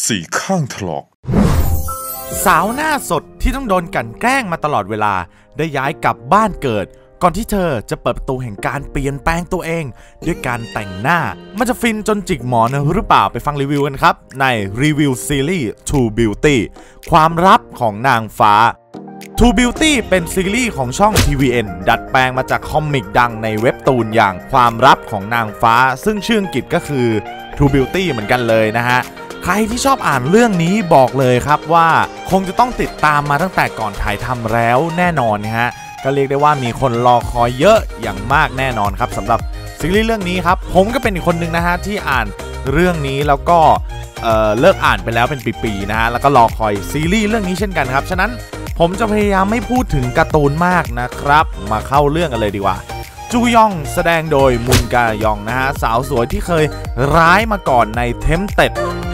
สี่ข้างถลอกสาวหน้าสดที่ต้องโดนกลั่นแกล้งมาตลอดเวลาได้ย้ายกลับบ้านเกิดก่อนที่เธอจะเปิดประตูแห่งการเปลี่ยนแปลงตัวเองด้วยการแต่งหน้ามันจะฟินจนจิกหมอนหรือเปล่าไปฟังรีวิวกันครับในรีวิวซีรีส์ True Beauty ความลับของนางฟ้า True Beauty เป็นซีรีส์ของช่อง TVN ดัดแปลงมาจากคอมิกดังในเว็บตูนอย่างความลับของนางฟ้าซึ่งชื่ออังกฤษก็คือ True Beauty เหมือนกันเลยนะฮะใครที่ชอบอ่านเรื่องนี้บอกเลยครับว่าคงจะต้องติดตามมาตั้งแต่ก่อนถ่ายทำแล้วแน่นอนนะฮะก็เรียกได้ว่ามีคนรอคอยเยอะอย่างมากแน่นอนครับสำหรับซีรีส์เรื่องนี้ครับผมก็เป็นอีกคนหนึ่งนะฮะที่อ่านเรื่องนี้แล้วก็เลิกอ่านไปแล้วเป็นปีๆนะฮะแล้วก็รอคอยซีรีส์เรื่องนี้เช่นกันครับฉะนั้นผมจะพยายามไม่พูดถึงการ์ตูนมากนะครับมาเข้าเรื่องกันเลยดีกว่าจูยองแสดงโดยมุนกายองนะฮะสาวสวยที่เคยร้ายมาก่อนในเทมเต็ด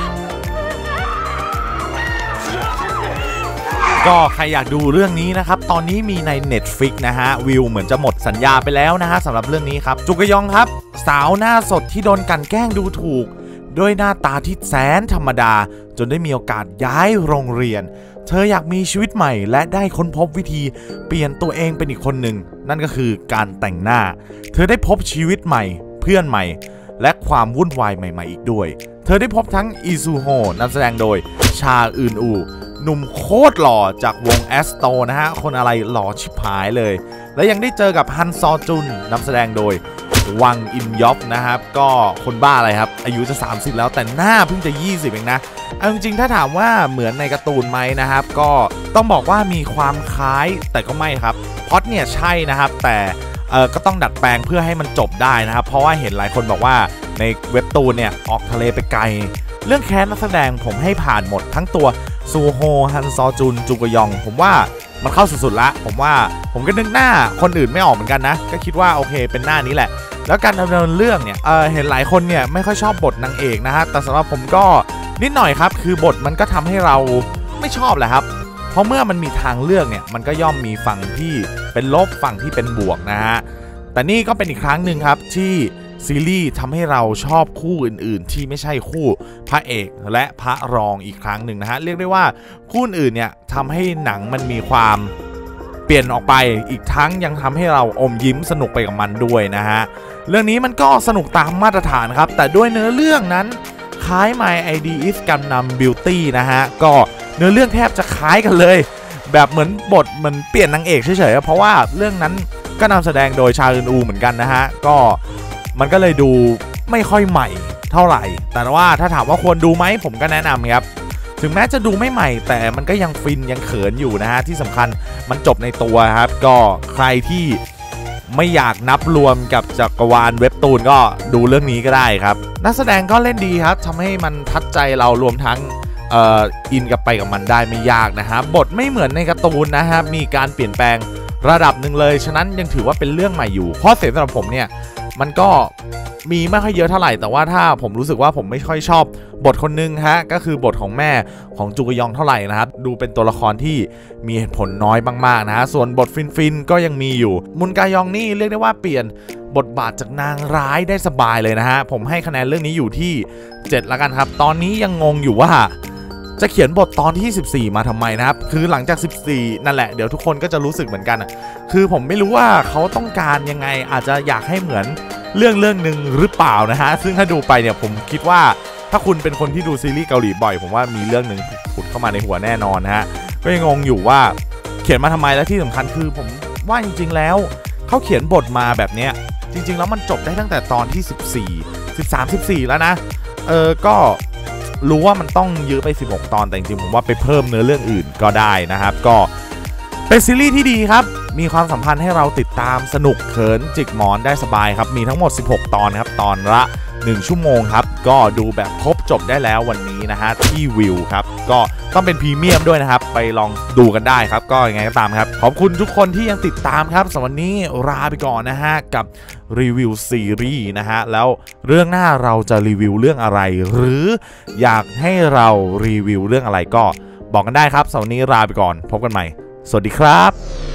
ก็ใครอยากดูเรื่องนี้นะครับตอนนี้มีใน Netflix นะฮะวิวเหมือนจะหมดสัญญาไปแล้วนะฮะสำหรับเรื่องนี้ครับจูกยองครับสาวหน้าสดที่โดนกลั่นแกล้งดูถูกด้วยหน้าตาที่แสนธรรมดาจนได้มีโอกาสย้ายโรงเรียนเธออยากมีชีวิตใหม่และได้ค้นพบวิธีเปลี่ยนตัวเองเป็นอีกคนหนึ่งนั่นก็คือการแต่งหน้าเธอได้พบชีวิตใหม่เพื่อนใหม่และความวุ่นวายใหม่ๆอีกด้วยเธอได้พบทั้งอีซูโฮนำแสดงโดยชาอึนอูหนุ่มโคตรหล่อจากวงแอสโตนะฮะคนอะไรหล่อชิบหายเลยและยังได้เจอกับฮันซอจุนนำแสดงโดยวังอินยอบนะครับก็คนบ้าอะไรครับอายุจะ30แล้วแต่หน้าเพิ่งจะ20เองนะเอาจริงๆถ้าถามว่าเหมือนในการ์ตูนไหมนะครับก็ต้องบอกว่ามีความคล้ายแต่ก็ไม่ครับพล็อตเนี่ยใช่นะครับแต่ก็ต้องดัดแปลงเพื่อให้มันจบได้นะครับเพราะว่าเห็นหลายคนบอกว่าในเว็บตูนเนี่ยออกทะเลไปไกลเรื่องแคสนักแสดงผมให้ผ่านหมดทั้งตัวซูโฮฮันซอจุนจูกยองผมว่ามันเข้าสุดๆละผมก็นึกหน้าคนอื่นไม่ออกเหมือนกันนะก็คิดว่าโอเคเป็นหน้านี้แหละแล้วการดำเนินเรื่องเนี่ยเห็นหลายคนเนี่ยไม่ค่อยชอบบทนางเอกนะฮะแต่สำหรับผมก็นิดหน่อยครับคือบทมันก็ทำให้เราไม่ชอบแหละครับเพราะเมื่อมันมีทางเลือกเนี่ยมันก็ย่อมมีฝั่งที่เป็นลบฝั่งที่เป็นบวกนะฮะแต่นี่ก็เป็นอีกครั้งหนึ่งครับที่ซีรีส์ทำให้เราชอบคู่อื่นๆที่ไม่ใช่คู่พระเอกและพระรองอีกครั้งหนึ่งนะฮะเรียกได้ว่าคู่อื่นเนี่ยทำให้หนังมันมีความเปลี่ยนออกไปอีกทั้งยังทำให้เราอมยิ้มสนุกไปกับมันด้วยนะฮะเรื่องนี้มันก็สนุกตามมาตรฐานครับแต่ด้วยเนื้อเรื่องนั้นคล้าย My ID is Gangnam Beauty นะฮะก็เนื้อเรื่องแทบจะคล้ายกันเลยแบบเหมือนบทมันเปลี่ยนนางเอกเฉยๆเพราะว่าเรื่องนั้นก็นำแสดงโดยชาอึนอูเหมือนกันนะฮะก็มันก็เลยดูไม่ค่อยใหม่เท่าไหร่แต่ว่าถ้าถามว่าควรดูไหมผมก็แนะนำครับถึงแม้จะดูไม่ใหม่แต่มันก็ยังฟินยังเขินอยู่นะฮะที่สำคัญมันจบในตัวครับก็ใครที่ไม่อยากนับรวมกับจักรวาลเว็บตูนก็ดูเรื่องนี้ก็ได้ครับนักแสดงก็เล่นดีครับทำให้มันทัดใจเรารวมทั้งอินกับไปกับมันได้ไม่ยากนะฮะบทไม่เหมือนในการ์ตูนนะฮะมีการเปลี่ยนแปลงระดับหนึ่งเลยฉะนั้นยังถือว่าเป็นเรื่องใหม่อยู่ข้อเสียสำหรับผมเนี่ยมันก็มีไม่ค่อยเยอะเท่าไหร่แต่ว่าถ้าผมรู้สึกว่าผมไม่ค่อยชอบบทคนนึงฮะก็คือบทของแม่ของจูกยองเท่าไหร่นะครับดูเป็นตัวละครที่มีเหตุผลน้อยมากๆนะฮะส่วนบทฟินก็ยังมีอยู่มุนกายองนี่เรียกได้ว่าเปลี่ยนบทบาทจากนางร้ายได้สบายเลยนะฮะผมให้คะแนนเรื่องนี้อยู่ที่7ละกันครับตอนนี้ยังงงอยู่ว่าจะเขียนบทตอนที่14มาทำไมนะครับคือหลังจาก14นั่นแหละเดี๋ยวทุกคนก็จะรู้สึกเหมือนกันคือผมไม่รู้ว่าเขาต้องการยังไงอาจจะอยากให้เหมือนเรื่องหนึ่งหรือเปล่านะฮะซึ่งถ้าดูไปเนี่ยผมคิดว่าถ้าคุณเป็นคนที่ดูซีรีส์เกาหลีบ่อยผมว่ามีเรื่องหนึ่งผุดเข้ามาในหัวแน่นอนนะฮะก็ยังงงอยู่ว่าเขียนมาทำไมและที่สำคัญคือผมว่าจริงๆแล้วเขาเขียนบทมาแบบเนี้ยจริงๆแล้วมันจบได้ตั้งแต่ตอนที่14แล้วนะก็รู้ว่ามันต้องยื้อไป16ตอนแต่จริงๆผมว่าไปเพิ่มเนื้อเรื่องอื่นก็ได้นะครับก็เป็นซีรีส์ที่ดีครับมีความสัมพันธ์ให้เราติดตามสนุกเขินจิกหมอนได้สบายครับมีทั้งหมด16ตอนครับตอนละ1ชั่วโมงครับก็ดูแบบครบจบได้แล้ววันนี้นะฮะที่วิวครับก็ต้องเป็นพรีเมียมด้วยนะครับไปลองดูกันได้ครับก็ยังไงก็ตามครับขอบคุณทุกคนที่ยังติดตามครับสำหรับวันนี้ลาไปก่อนนะฮะกับรีวิวซีรีส์นะฮะแล้วเรื่องหน้าเราจะรีวิวเรื่องอะไรหรืออยากให้เรารีวิวเรื่องอะไรก็บอกกันได้ครับสำหรับวันนี้ลาไปก่อนพบกันใหม่สวัสดีครับ